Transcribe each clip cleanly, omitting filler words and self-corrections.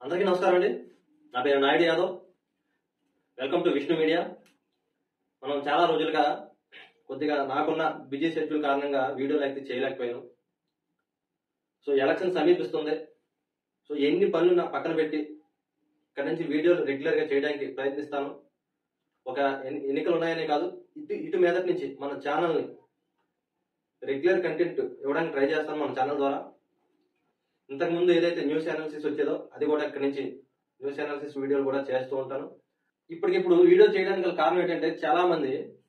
అందరికీ నమస్కారం అండి. నా పేరు Naidu Yadav. Welcome to Vishnu media. మనం చాలా రోజులుగా కొద్దిగా నాకున్న బిజీ షెడ్యూల్ కారణంగా వీడియోలు అయితే చేయలేకపోయాను. So election సమీపిస్తుంది. సో ఎన్ని పనులు నా పక్కన పెట్టి ఇక్కడ నుంచి వీడియోలు రెగ్యులర్గా చేయడానికి ప్రయత్నిస్తాను. ఒక ఎన్నికలు ఉన్నాయనే కాదు, ఇటు మీదటి నుంచి మన ఛానల్ని రెగ్యులర్ కంటెంట్ ఇవ్వడానికి ట్రై చేస్తాను మన ఛానల్ ద్వారా. ఇంతకుముందు ఏదైతే న్యూస్ అనాలిసిస్ వచ్చేదో అది కూడా ఇక్కడ నుంచి న్యూస్ అనాలిసిస్ వీడియోలు కూడా చేస్తూ ఉంటాను. ఇప్పటికిప్పుడు వీడియో చేయడానికి గల కారణం ఏంటంటే, చాలా మంది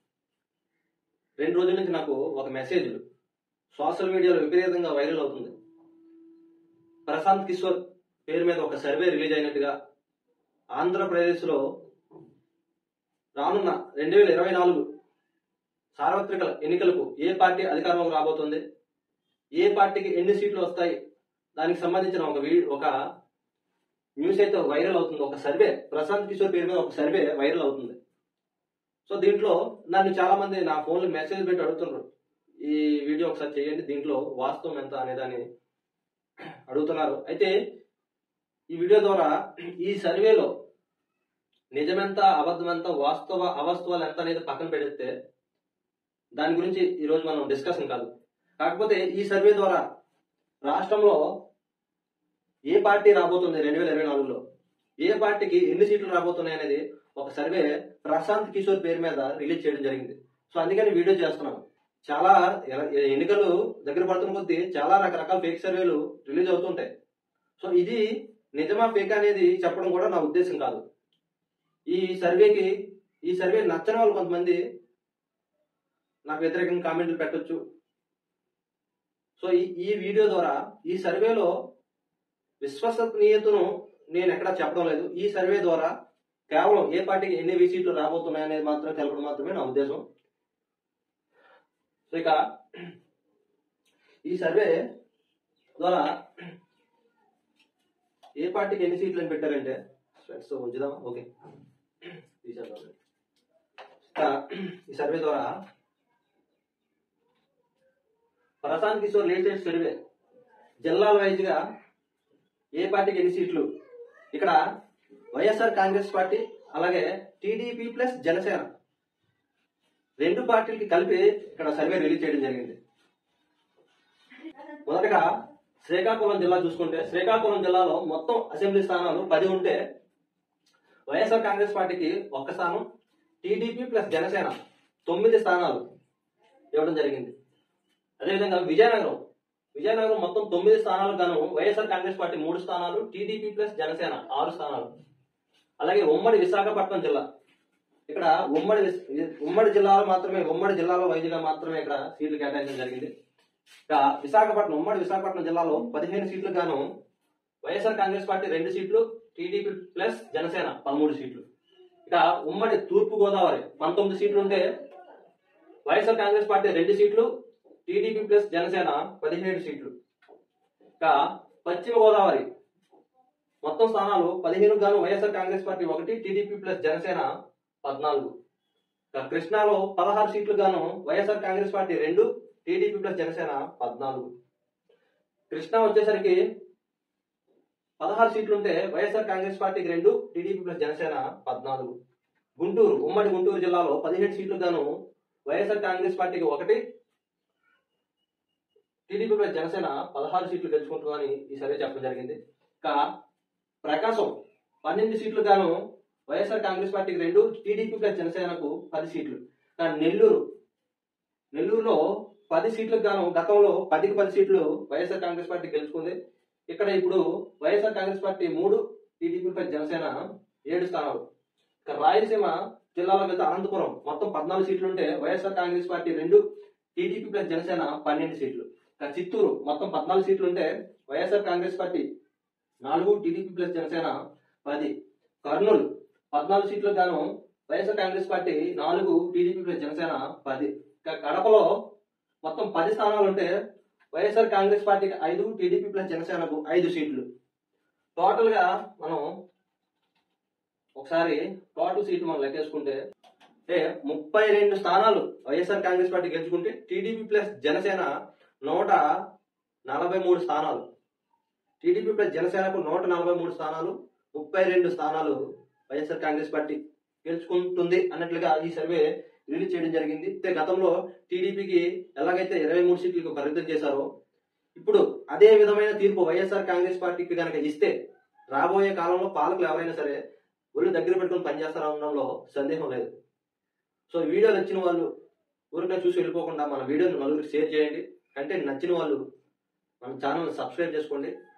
2 రోజుల నుంచి నాకు ఒక మెసేజ్ సోషల్ మీడియాలో విపరీతంగా వైరల్ అవుతుంది. ప్రశాంత్ కిషోర్ పేరు మీద ఒక సర్వే రిలీజ్ అయినట్టుగా ఆంధ్రప్రదేశ్లో రానున్న 2024 సార్వత్రిక ఎన్నికలకు ఏ పార్టీ అధికారంలోకి రాబోతుంది, ఏ పార్టీకి ఎన్ని సీట్లు వస్తాయి, దానికి సంబంధించిన ఒక న్యూస్ అయితే వైరల్ అవుతుంది. ఒక సర్వే, ప్రశాంత్ కిషోర్ పేరు మీద ఒక సర్వే వైరల్ అవుతుంది. సో దీంట్లో నన్ను చాలా మంది నా ఫోన్లో మెసేజ్ పెట్టి అడుగుతున్నారు, ఈ వీడియో ఒకసారి చేయండి, దీంట్లో వాస్తవం ఎంత అనేదాన్ని అడుగుతున్నారు. అయితే ఈ వీడియో ద్వారా ఈ సర్వేలో నిజమెంత, అబద్ధమెంత, అవాస్తవాలు ఎంత అనేది పక్కన పెడితే దాని గురించి ఈరోజు మనం డిస్కషన్ కాదు. కాకపోతే ఈ సర్వే ద్వారా రాష్ట్రంలో ఏ పార్టీ రాబోతుంది 2024లో, ఏ పార్టీకి ఎన్ని సీట్లు రాబోతున్నాయి అనేది ఒక సర్వే ప్రశాంత్ కిషోర్ పేరు మీద రిలీజ్ చేయడం జరిగింది. సో అందుకని వీడియో చేస్తున్నాను. చాలా ఎన్నికలు దగ్గర పడుతున్న కొద్దీ చాలా రకరకాల ఫేక్ సర్వేలు రిలీజ్ అవుతుంటాయి. సో ఇది నిజమా ఫేక్ అనేది చెప్పడం కూడా నా ఉద్దేశం కాదు. ఈ సర్వే నచ్చని వాళ్ళు కొంతమంది నాకు వ్యతిరేకంగా కామెంట్లు పెట్టొచ్చు. సో ఈ వీడియో ద్వారా ఈ సర్వేలో విశ్వసనీయతను నేను ఎక్కడా చెప్పడం లేదు. ఈ సర్వే ద్వారా కేవలం ఏ పార్టీకి ఎన్ని సీట్లు రాబోతున్నాయి అనేది మాత్రం తెలపడం మాత్రమే నా ఉద్దేశం. సో ఇక ఈ సర్వే ద్వారా ఏ పార్టీకి ఎన్ని సీట్లు అని పెట్టారంటే, సో ఉంచుదామా, ఓకే. ఈ సర్వే ద్వారా ప్రశాంత్ కిషోర్ లేటెస్ట్ సర్వే జిల్లాల వైజ్గా ఏ పార్టీకి ఎన్ని సీట్లు, ఇక్కడ వైఎస్ఆర్ కాంగ్రెస్ పార్టీ అలాగే టీడీపీ ప్లస్ జనసేన 2 పార్టీలకి కలిపి ఇక్కడ సర్వే రిలీజ్ చేయడం జరిగింది. మొదటగా శ్రీకాకుళం జిల్లా చూసుకుంటే, శ్రీకాకుళం జిల్లాలో మొత్తం అసెంబ్లీ స్థానాలు 10 ఉంటే వైఎస్ఆర్ కాంగ్రెస్ పార్టీకి 1 స్థానం, టీడీపీ ప్లస్ జనసేన 9 స్థానాలు ఇవ్వడం జరిగింది. అదేవిధంగా విజయనగరం మొత్తం 9 స్థానాలకు గాను వైఎస్ఆర్ కాంగ్రెస్ పార్టీ 3 స్థానాలు, టీడీపీ ప్లస్ జనసేన 6 స్థానాలు. అలాగే ఉమ్మడి విశాఖపట్నం జిల్లా, ఇక్కడ ఉమ్మడి జిల్లాలో వైద్యుగా మాత్రమే ఇక్కడ సీట్లు కేటాయించడం జరిగింది. ఇక ఉమ్మడి విశాఖపట్నం జిల్లాలో 15 సీట్లకు గాను వైఎస్ఆర్ కాంగ్రెస్ పార్టీ 2 సీట్లు, టీడీపీ ప్లస్ జనసేన 13 సీట్లు. ఇక ఉమ్మడి తూర్పు గోదావరి 19 సీట్లు ఉంటే వైఎస్ఆర్ కాంగ్రెస్ పార్టీ 2 సీట్లు, టీడీపీ ప్లస్ జనసేన 17 సీట్లు. ఇక పశ్చిమ గోదావరి మొత్తం స్థానాలు 15 గాను YSR Congress party 1, TDP plus Janasena 14. ఇక కృష్ణాలో 16 సీట్లు గాను YSR Congress party 2, TDP plus Janasena 14. Krishna వచ్చేసరికి 16 సీట్లు ఉంటే వైఎస్ఆర్ కాంగ్రెస్ పార్టీకి 2, టీడీపీ ప్లస్ జనసేన 14. ఉమ్మడి గుంటూరు జిల్లాలో 17 సీట్లు గాను వైఎస్ఆర్ కాంగ్రెస్ పార్టీకి 1, టీడీపీ ప్లస్ జనసేన 16 సీట్లు గెలుచుకుంటుందని ఈ సర్వే చెప్పడం జరిగింది. ఇక ప్రకాశం 12 సీట్లు గాను వైఎస్ఆర్ కాంగ్రెస్ పార్టీకి 2, టీడీపీ ప్లస్ జనసేనకు 10 సీట్లు. కానీ నెల్లూరులో 10 సీట్లకు గాను గతంలో 10కి 10 సీట్లు వైఎస్ఆర్ కాంగ్రెస్ పార్టీ గెలుచుకుంది. ఇక్కడ ఇప్పుడు YSR Congress party 3, TDP plus Janasena 7 స్థానాలు. ఇక రాయలసీమ జిల్లాలో వెళ్తే అనంతపురం మొత్తం 14 సీట్లు ఉంటే YSR Congress party 2, TDP plus Janasena 12 సీట్లు. ఇక చిత్తూరు మొత్తం 14 సీట్లు ఉంటే YSR Congress party 4, TDP plus Janasena 10. Kurnool 14 సీట్లకు గాను YSR Congress party 4, TDP plus Janasena 10. ఇక కడపలో మొత్తం 10 స్థానాలు ఉంటే వైఎస్ఆర్ కాంగ్రెస్ పార్టీకి 5, టీడీపీ ప్లస్ జనసేనకు 5 సీట్లు. టోటల్ గా మనం ఒకసారి టోటల్ సీట్లు మనం లెక్కేసుకుంటే 32 స్థానాలు వైఎస్ఆర్ కాంగ్రెస్ పార్టీ గెలుచుకుంటే టీడీపీ ప్లస్ జనసేన 143 స్థానాలు. టీడీపీ ప్లస్ జనసేనకు 143 స్థానాలు, 32 స్థానాలు వైఎస్ఆర్ కాంగ్రెస్ పార్టీ గెలుచుకుంటుంది అన్నట్లుగా ఈ సర్వే రిలీజ్ చేయడం జరిగింది. అయితే గతంలో టీడీపీకి ఎలాగైతే 23 సీట్లకు పరిమితం చేశారో ఇప్పుడు అదే విధమైన తీర్పు వైఎస్ఆర్ కాంగ్రెస్ పార్టీకి కనుక ఇస్తే రాబోయే కాలంలో పాలకులు ఎవరైనా సరే ఒళ్ళు దగ్గర పెట్టుకుని పనిచేస్తారనడంలో సందేహం లేదు. సో వీడియో నచ్చిన వాళ్ళు ఊరికే చూసి వెళ్ళిపోకుండా మన వీడియోని నలుగురికి షేర్ చేయండి. కంటెంట్ నచ్చిన వాళ్ళు మన ఛానల్ సబ్స్క్రైబ్ చేసుకోండి.